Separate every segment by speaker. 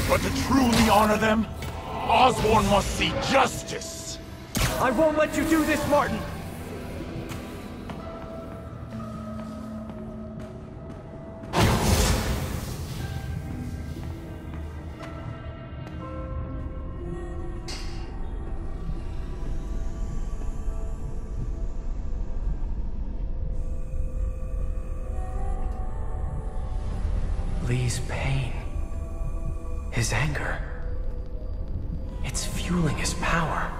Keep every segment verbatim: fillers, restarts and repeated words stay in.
Speaker 1: But to truly honor them, Osborn must see justice.
Speaker 2: I won't let you do this, Martin! Lee's pain, his anger, it's fueling his power.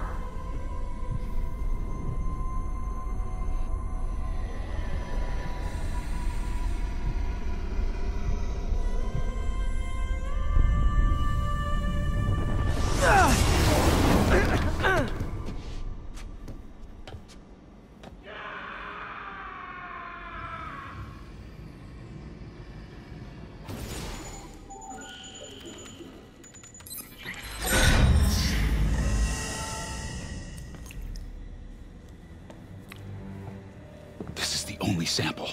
Speaker 3: Only sample.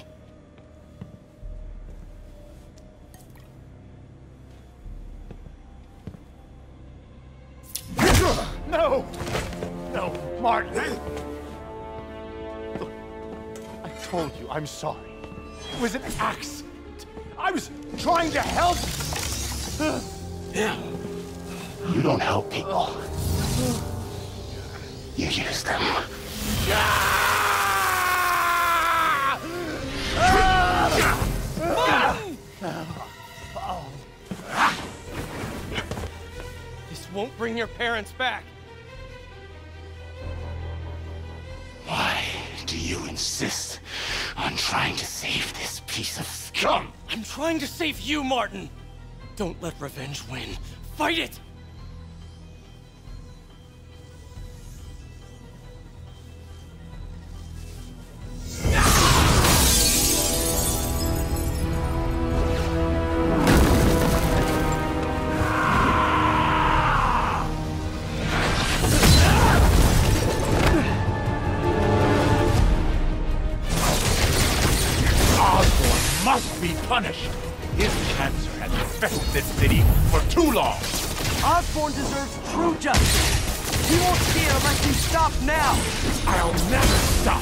Speaker 1: No! No, Martin! Look, I told you I'm sorry. It was an accident. I was trying to help.
Speaker 3: Yeah. You don't help people. You use them.
Speaker 2: This won't bring your parents back.
Speaker 3: Why do you insist on trying to save this piece of scum?
Speaker 2: I'm trying to save you, Martin! Don't let revenge win. Fight it!
Speaker 1: Must be punished. His cancer has infected this city for too long.
Speaker 2: Osborn deserves true justice. He won't see it unless you stop now.
Speaker 1: I'll never stop.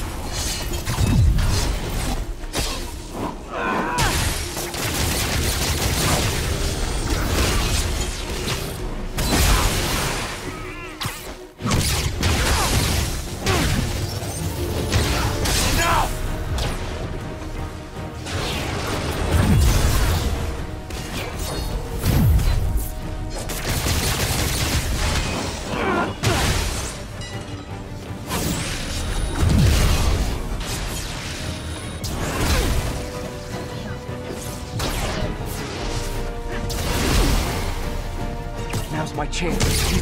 Speaker 2: Now's my chance.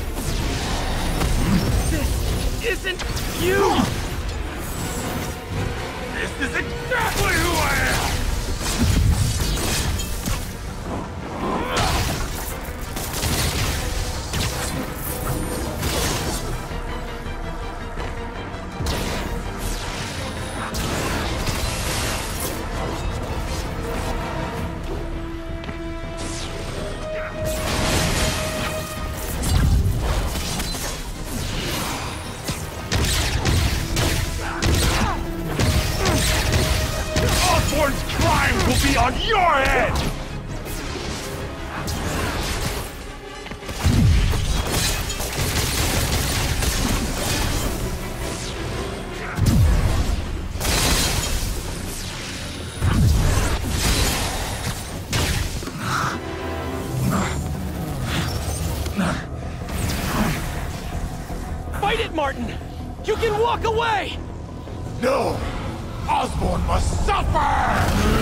Speaker 2: This isn't you!
Speaker 1: This is exactly who I am! Osborn's crimes will be on your head!
Speaker 2: Fight it, Martin! You can walk away!
Speaker 1: No! Osborn must suffer!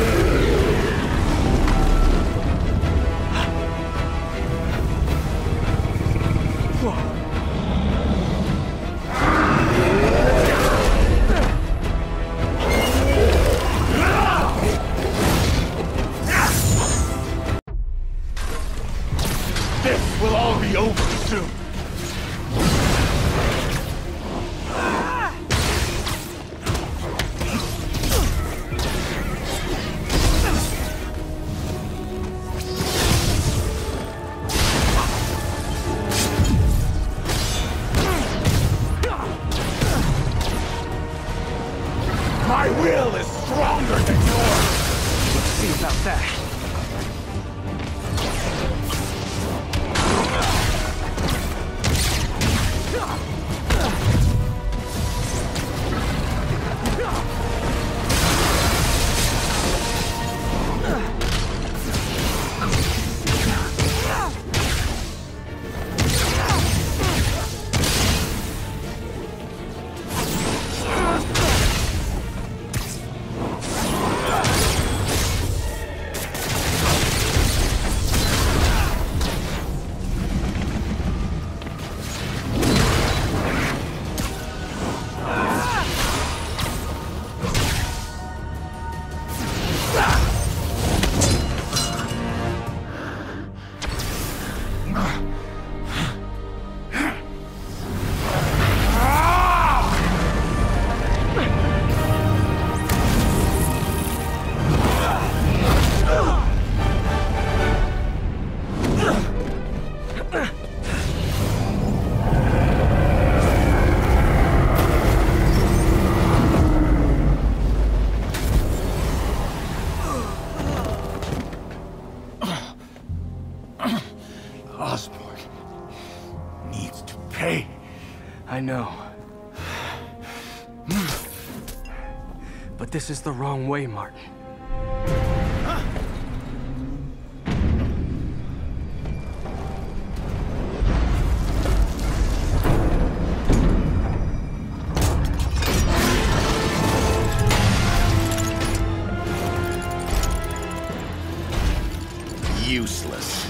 Speaker 1: This will all be over soon. Osborn needs to pay.
Speaker 2: I know. But this is the wrong way, Martin.
Speaker 1: Useless.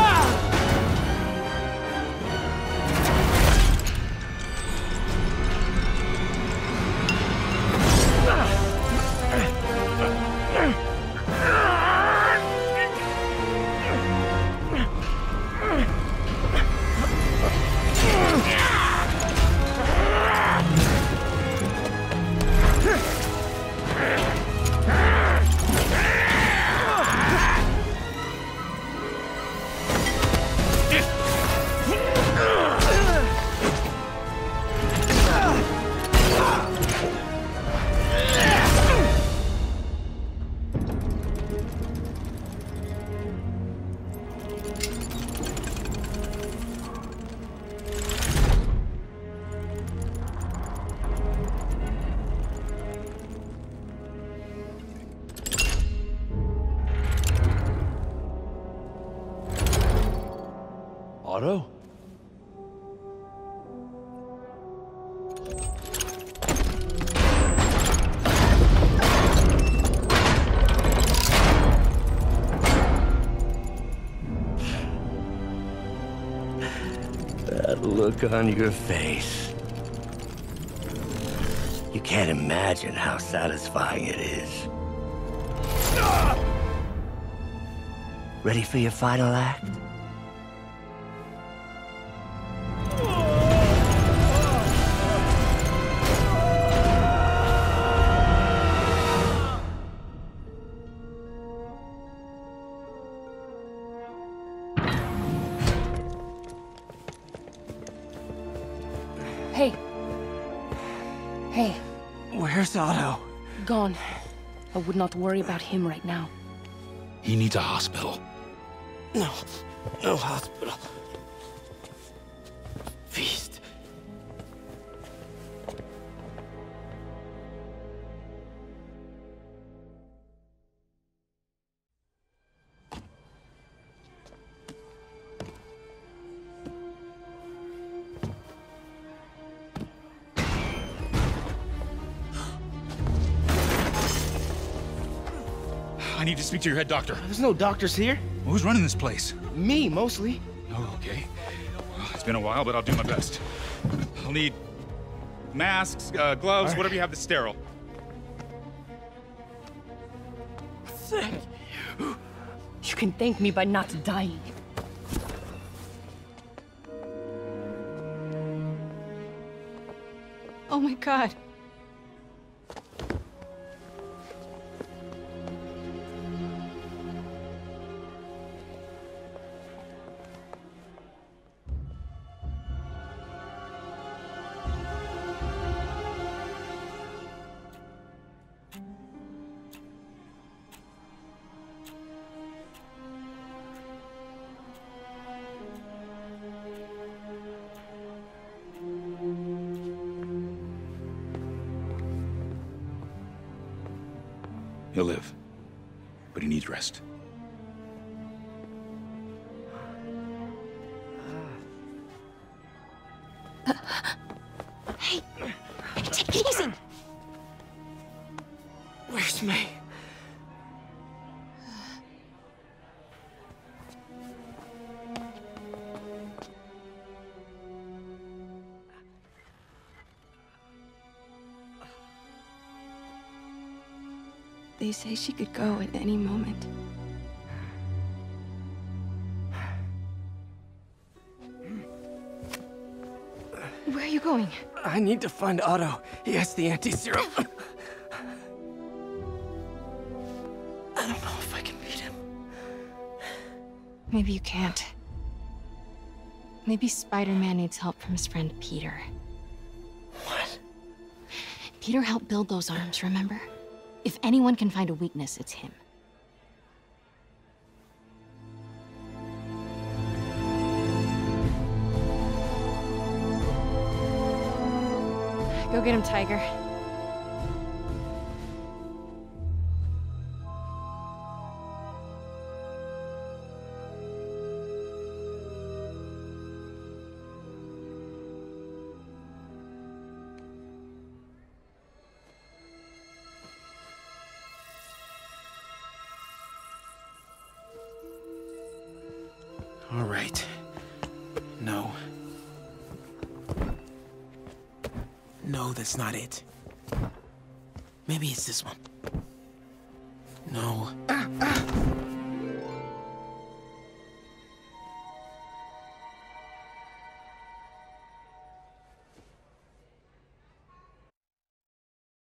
Speaker 1: Otto?
Speaker 4: That look on your face. You can't imagine how satisfying it is. Ready for your final act?
Speaker 5: Hey. Hey.
Speaker 2: Where's Otto?
Speaker 5: Gone. I would not worry about him right now.
Speaker 3: He needs a hospital.
Speaker 4: No. No hospital. Feast.
Speaker 3: I need to speak to your head doctor.
Speaker 1: There's no doctors here.
Speaker 3: Who's running this place?
Speaker 1: Me, mostly.
Speaker 3: Oh, okay. Well, it's been a while, but I'll do my best. I'll need masks, uh, gloves,
Speaker 1: right.
Speaker 3: whatever you have that's sterile.
Speaker 5: Thank you. You can thank me by not dying. Oh my God.
Speaker 3: He'll live, but he needs rest.
Speaker 5: Hey, take it easy.
Speaker 2: Where's May?
Speaker 6: They say she could go at any moment.
Speaker 5: Where are you going?
Speaker 2: I need to find Otto. He has the anti-serum. I don't know if I can beat him.
Speaker 5: Maybe you can't. Maybe Spider-Man needs help from his friend Peter.
Speaker 2: What?
Speaker 5: Peter helped build those arms, remember? If anyone can find a weakness, it's him. Go get him, Tiger.
Speaker 2: All right. No. No, that's not it. Maybe it's this one. No.